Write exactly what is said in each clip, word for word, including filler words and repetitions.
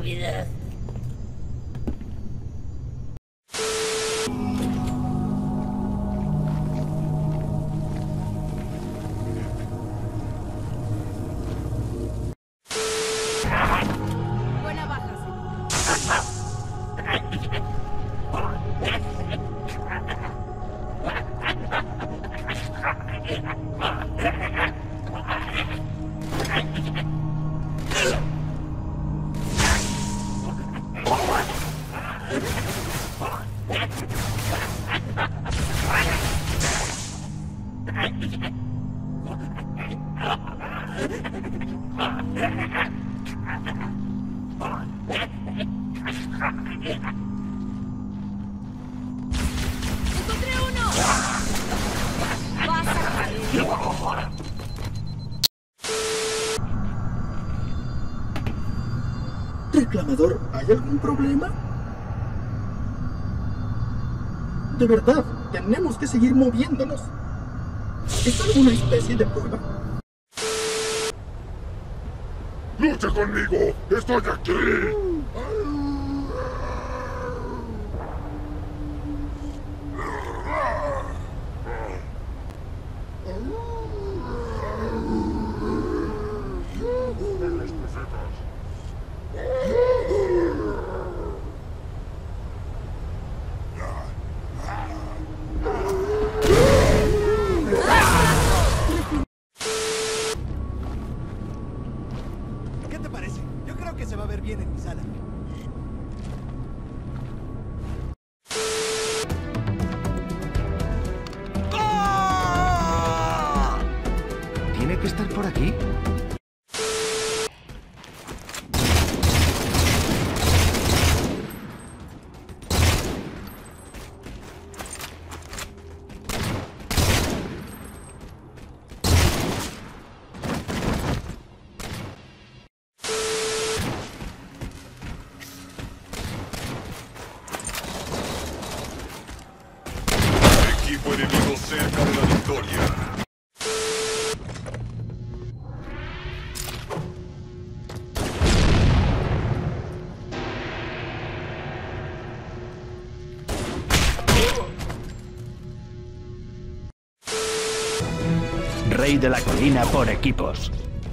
vida. Buena baja, ¡encontré uno! ¡Vas a caer! Reclamador, ¿hay algún problema? De verdad, tenemos que seguir moviéndonos. ¿Es alguna especie de prueba? ¡Lucha conmigo! ¡Estoy aquí! ¡Los profetas! ¿Qué te parece? Yo creo que se va a ver bien en mi sala. ¿Tiene que estar por aquí? Equipo enemigo cerca de la victoria. Rey de la colina por equipos.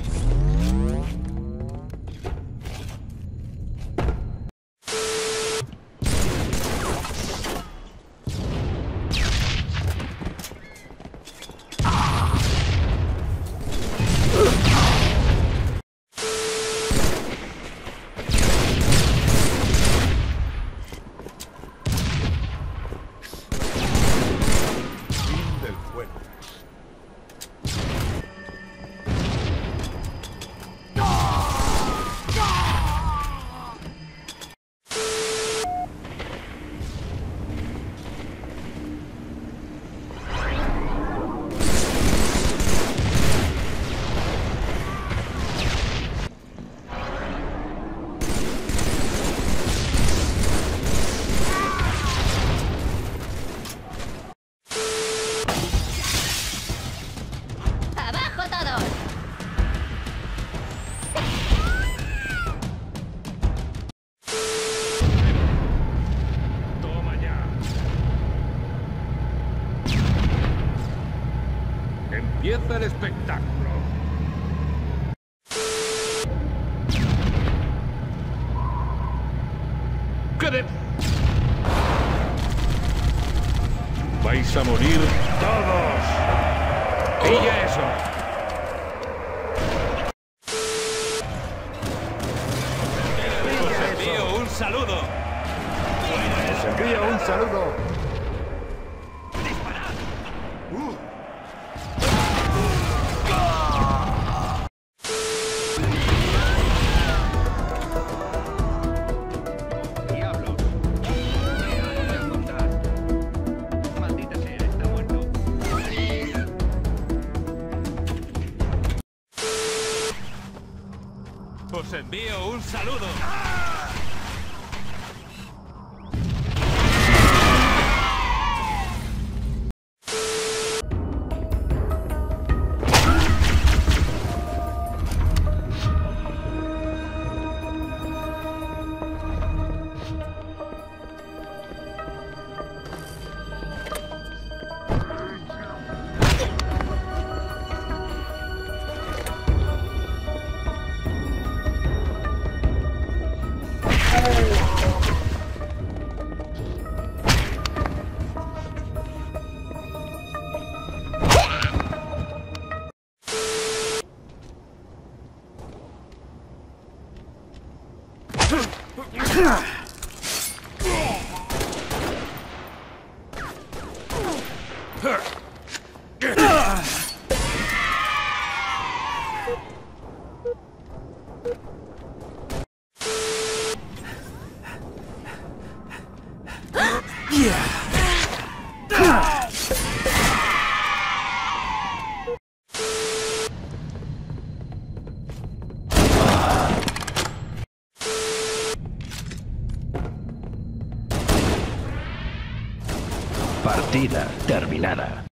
Fin del juego. ¡Abajo todos! Toma ya. Empieza el espectáculo. ¿Qué de...? Vais a morir todos. ¡Pilla eso! Os envío un saludo. Os envío un saludo. Diablos. Me van a encontrar. Maldita sea, está muerto. Os envío un saludo. Partida terminada.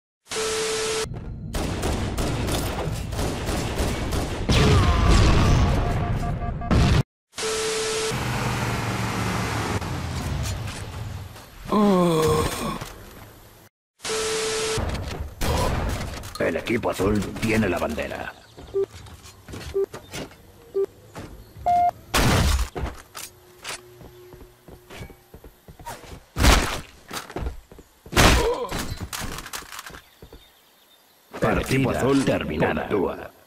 El equipo azul tiene la bandera. Partida azul terminada.